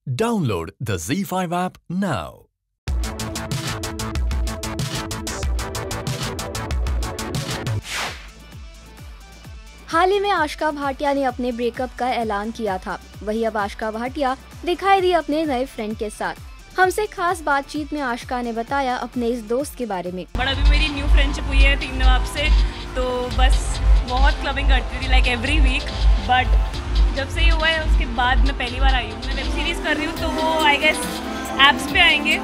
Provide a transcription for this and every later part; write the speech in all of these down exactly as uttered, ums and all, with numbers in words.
Download the Z five app now. हाल ही में आशिका भाटिया ने अपने ब्रेकअप का ऐलान किया था। वही अब आशिका भाटिया दिखाई दी अपने नए फ्रेंड के साथ। हमसे खास बातचीत में आशिका ने बताया अपने इस दोस्त के बारे में। बट अभी मेरी न्यू फ्रेंडशिप हुई है तीन नवाब से, तो बस बहुत क्लबिंग करती थी लाइक एवरी वीक। बट जब से ये हुआ है उसके बाद मैं पहली बार आई हूँ। मैं वेब सीरीज कर रही हूँ तो वो आई गेस एप्स पे आएंगे।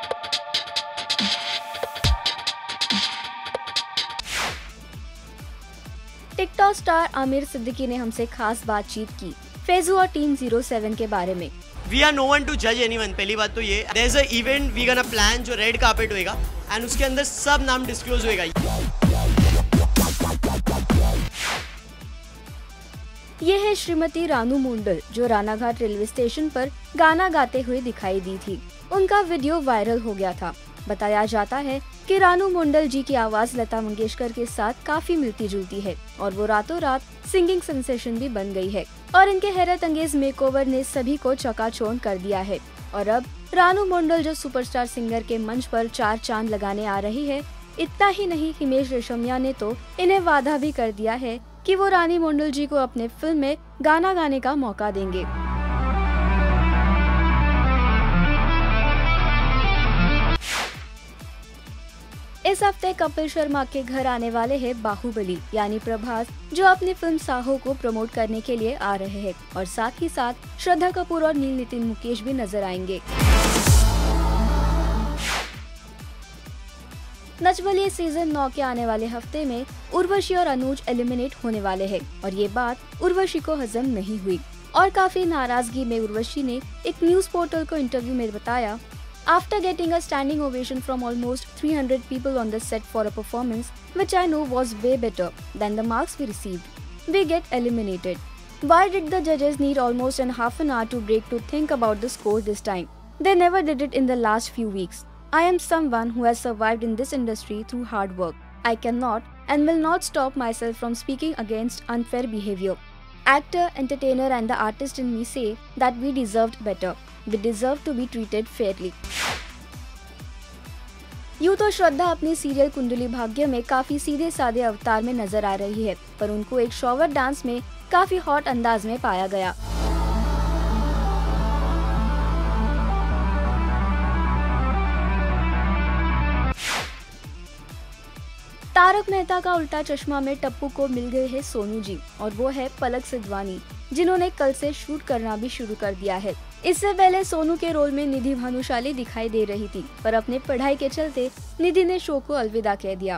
टिकटॉक स्टार आमिर सिद्दीकी ने हमसे खास बातचीत की फेजू और टीम ज़ीरो सेवन के बारे में। We are no one to जज एनीवन। पहली बात तो ये, there is a event we gonna plan जो रेड कार्पेट होएगा एंड उसके अंदर सब नाम डिस्क्लोज होएगा। ये है श्रीमती रानू मंडल जो रानाघाट रेलवे स्टेशन पर गाना गाते हुए दिखाई दी थी। उनका वीडियो वायरल हो गया था। बताया जाता है कि रानू मंडल जी की आवाज लता मंगेशकर के साथ काफी मिलती जुलती है और वो रातों रात सिंगिंग सेंसेशन भी बन गई है और इनके हैरत अंगेज मेकओवर ने सभी को चकाचौंध कर दिया है। और अब रानू मंडल जो सुपरस्टार सिंगर के मंच पर चार चांद लगाने आ रही है, इतना ही नहीं हिमेश रेशमिया ने तो इन्हें वादा भी कर दिया है कि वो रानी मंडल जी को अपने फिल्म में गाना गाने का मौका देंगे। इस हफ्ते कपिल शर्मा के घर आने वाले हैं बाहुबली यानी प्रभास, जो अपनी फिल्म साहो को प्रमोट करने के लिए आ रहे हैं और साथ ही साथ श्रद्धा कपूर और नील नितिन मुकेश भी नजर आएंगे। नच बलिए सीजन नौ के आने वाले हफ्ते में उर्वशी और अनुज एलिमिनेट होने वाले हैं और ये बात उर्वशी को हजम नहीं हुई और काफी नाराजगी में उर्वशी ने एक न्यूज पोर्टल को इंटरव्यू में बताया, After getting a standing ovation from almost three hundred people on the set for a performance, which I know was way better than the marks we received, we get eliminated. Why did the judges need almost an half an hour to break to think about the score this time? They never did it in the last few weeks. I am someone who has survived in this industry through hard work. I cannot and will not stop myself from speaking against unfair behavior. Actor, entertainer and the artist in me say that we deserved better. We deserve to be treated fairly. यूँ तो श्रद्धा अपनी serial Kundali Bhagya में काफी सीधे साधे अवतार में नजर आ रही है, पर उनको एक शॉवर डांस में काफी हॉट अंदाज में पाया गया। तारक मेहता का उल्टा चश्मा में टप्पू को मिल गए हैं सोनू जी और वो है पलक सिद्धवानी, जिन्होंने कल से शूट करना भी शुरू कर दिया है। इससे पहले सोनू के रोल में निधि भानुशाली दिखाई दे रही थी, पर अपने पढ़ाई के चलते निधि ने शो को अलविदा कह दिया।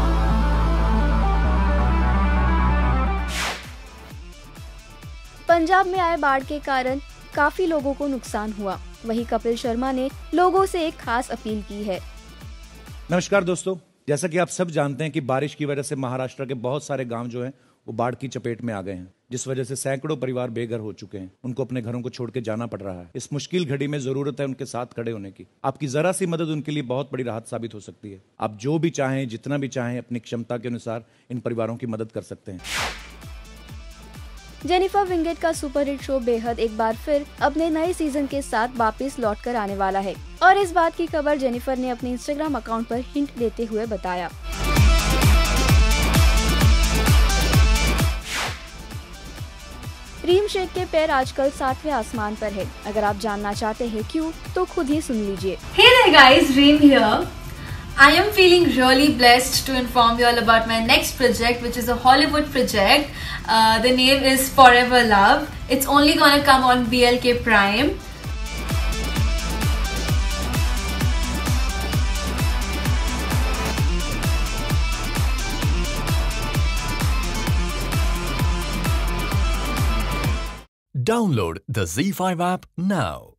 पंजाब में आए बाढ़ के कारण काफी लोगों को नुकसान हुआ। वहीं कपिल शर्मा ने लोगों से एक खास अपील की है। नमस्कार दोस्तों, जैसा कि आप सब जानते हैं कि बारिश की वजह से महाराष्ट्र के बहुत सारे गांव जो हैं वो बाढ़ की चपेट में आ गए हैं, जिस वजह से सैकड़ों परिवार बेघर हो चुके हैं। उनको अपने घरों को छोड़ के जाना पड़ रहा है। इस मुश्किल घड़ी में जरूरत है उनके साथ खड़े होने की। आपकी जरा सी मदद उनके लिए बहुत बड़ी राहत साबित हो सकती है। आप जो भी चाहें, जितना भी चाहें, अपनी क्षमता के अनुसार इन परिवारों की मदद कर सकते हैं। जेनिफर विंगेट का सुपरहिट शो बेहद एक बार फिर अपने नए सीजन के साथ वापस लौटकर आने वाला है और इस बात की खबर जेनिफर ने अपने इंस्टाग्राम अकाउंट पर हिंट देते हुए बताया। रीम शेख के पैर आजकल सातवें आसमान पर है। अगर आप जानना चाहते हैं क्यों, तो खुद ही सुन लीजिए। Hey there guys, Reem here. I am feeling really blessed to inform you all about my next project, which is a Hollywood project. Uh, the name is Forever Love. It's only gonna come on B L K Prime. Download the Z five app now.